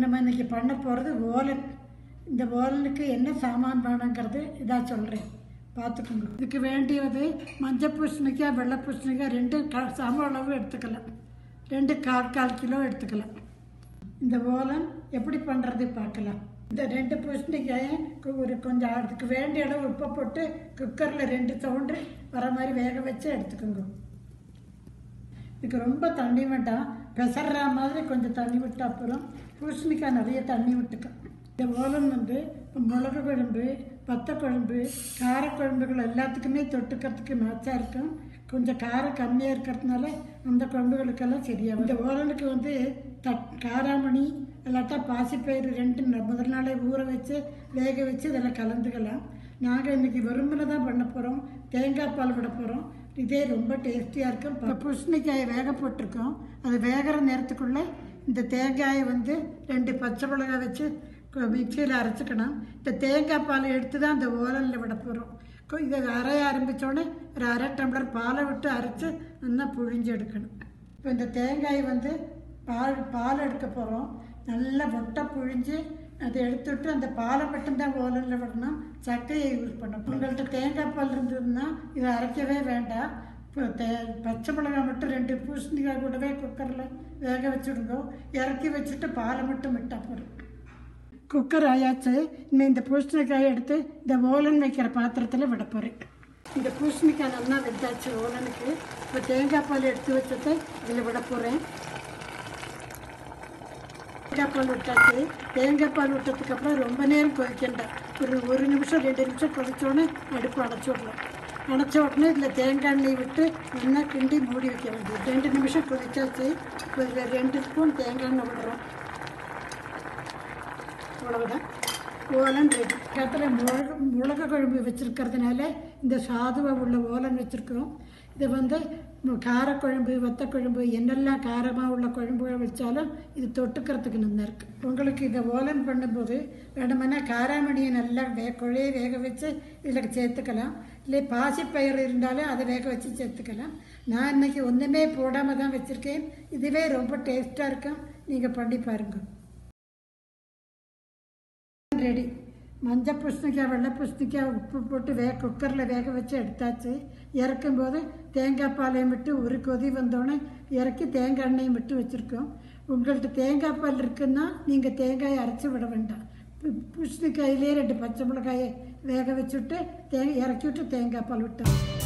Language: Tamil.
நம்ம இன்னைக்கு பண்ண போகிறது ஓலன். இந்த ஓலனுக்கு என்ன சாமான் வேணுங்கிறது இதாக சொல்கிறேன், பார்த்துக்கோங்க. இதுக்கு வேண்டியது மஞ்சள் பூசணிக்காய், வெள்ளை பூசணிக்காய் 2 சம அளவு எடுத்துக்கலாம். 2 1/4 கிலோ எடுத்துக்கலாம். இந்த ஓலன் எப்படி பண்ணுறது பார்க்கலாம். இந்த 2 பூசணிக்காயை கொஞ்சம் அதுக்கு வேண்டிய அளவு உப்பை போட்டு குக்கரில் 2 சவுண்டு வர மாதிரி வேக வச்சு எடுத்துக்கோங்க. இதுக்கு ரொம்ப தண்ணி வேண்டாம், பெசர்ற மாதிரி கொஞ்சம் தண்ணி விட்டால் அப்புறம் பூசணிக்காய் நிறைய தண்ணி விட்டுக்கும். இந்த ஓலன் மிளகு குழம்பு, வத்த குழம்பு, காரக்குழம்புகள் எல்லாத்துக்குமே தொட்டுக்கிறதுக்கு மேட்சாக இருக்கும். கொஞ்சம் காரம் கம்மியாக இருக்கிறதுனால அந்த குழம்புகளுக்கெல்லாம் சரியாகும். இந்த ஓலனுக்கு காராமணி இல்லாட்டா பாசிப்பயிறு 2 முதல் நாளே ஊற வச்சு வேக வச்சு இதெல்லாம் கலந்துக்கலாம். நாங்கள் இன்றைக்கி வெறுமனை தான் பண்ண போகிறோம், தேங்காய் பால் விட போகிறோம். இதே ரொம்ப டேஸ்டியாக இருக்கும். இப்போ பூசணிக்காயை வேக போட்டிருக்கோம். அது வேகிற நேரத்துக்குள்ளே இந்த தேங்காயை 2 பச்சை மிளகாய் வச்சு மிக்சியில் அரைச்சிக்கணும். இந்த தேங்காய் பால் எடுத்து தான் அந்த ஓலனில் விட போகிறோம். இதை அரைய ஆரம்பித்தோடனே ஒரு 1/2 டம்ளர் பாலை விட்டு அரைச்சி நல்லா புழிஞ்சு எடுக்கணும். இப்போ இந்த தேங்காய் பால் எடுக்க போகிறோம். நல்லா மொட்டை புழிஞ்சு அதை எடுத்துவிட்டு அந்த பாலை மட்டும்தான் ஓலனில் விடணும், சக்கையை யூஸ் பண்ணணும். உங்கள்கிட்ட தேங்காய் பால் இருந்ததுன்னா இதை அரைக்கவே வேண்டாம். இப்போ பச்சை மிளகாய் மட்டும் 2 பூசணிக்காய் கூடவே குக்கரில் வேக வச்சுடுங்க. இறக்கி வச்சுட்டு பாலை மட்டும் விட்டால் போதும். குக்கர் ஆயாச்சு. இன்னும் இந்த பூசணிக்காயை எடுத்து இந்த ஓலன் வைக்கிற பாத்திரத்தில் விட போகிறேன். இந்த பூசணிக்காய் நல்லா வெந்தாச்சு ஓலனுக்கு. இப்போ தேங்காய் பால் எடுத்து வச்சதை இதில் விட போகிறேன். தேங்காய் பால் விட்டாச்சு. தேங்காய் பால் விட்டதுக்கப்புறம் ரொம்ப நேரம் கொதிக்கண்டா. ஒரு 1 நிமிஷம் 2 நிமிஷம் கொதிச்சோடனே அடுப்பு அடைச்சி விடலாம். அடைச்ச உடனே இதில் தேங்காய் எண்ணெய் விட்டு நல்லா கிண்டி மூடி வைக்க வேண்டியது. 2 நிமிஷம் கொதிச்சாச்சு. இப்போ இதில் 2 ஸ்பூன் தேங்காய் எண்ணெய் விடுறோம். அவ்வளவுதான், ஓலன் ரெடி. இடத்துல மிளகு குழம்பு வச்சுருக்கிறதுனால இந்த சாதுவாக உள்ள ஓலன் வச்சுருக்கிறோம். இது காரக்குழம்பு, வத்தக்குழம்பு, என்னெல்லாம் காரமாக உள்ள குழம்புகள் வச்சாலும் இது தொட்டுக்கிறதுக்கு நல்லா இருக்குது. உங்களுக்கு இதை ஓலன் பண்ணும்போது வேணுமென்னா காராமணியை நல்லா குழைய வேக வச்சு இதில் சேர்த்துக்கலாம். இல்லை பாசிப்பயிறு இருந்தாலும் அதை வேக வச்சு சேர்த்துக்கலாம். நான் இன்றைக்கி ஒன்றுமே போடாமல் தான் வச்சுருக்கேன். இதுவே ரொம்ப டேஸ்ட்டாக இருக்கும். நீங்கள் பண்ணி பாருங்கள். ரெடி. மஞ்சள் பூசணிக்காய், வெள்ளை பூசணிக்காய் உப்பு போட்டு குக்கரில் வேக வச்சு எடுத்தாச்சு. இறக்கும்போது தேங்காய் பாலையும் விட்டு ஒரு கொதி வந்தோடனே இறக்கி தேங்காய் எண்ணெயும் விட்டு வச்சுருக்கோம். உங்கள்கிட்ட தேங்காய் பால் இருக்குன்னா நீங்கள் தேங்காயை அரைச்சி விட வேண்டாம். பூசணிக்காயிலே 2 பச்சை மிளகாயை வேக வச்சுட்டு இறக்கி விட்டு தேங்காய் பால் விட்டோம்.